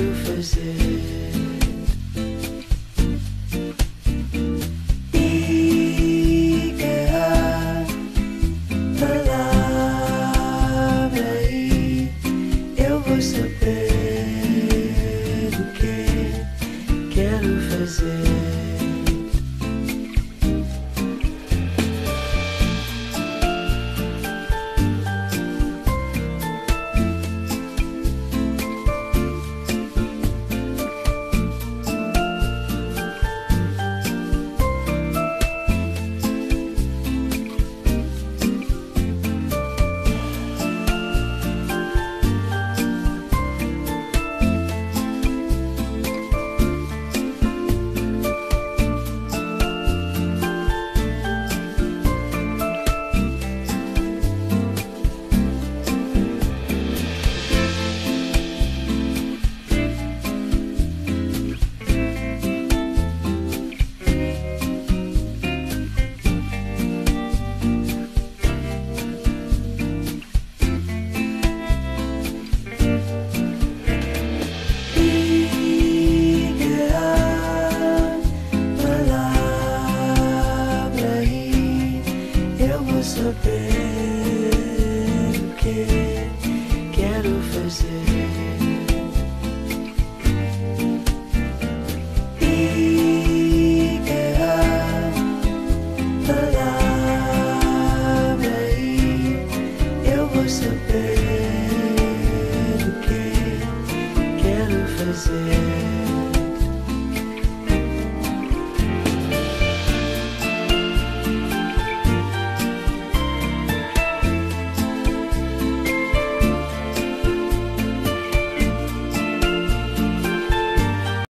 quero fazer. Diga a palavra e eu vou saber o que quero fazer. Saber o que quero fazer. Diga a palavra e eu vou saber o que quero fazer.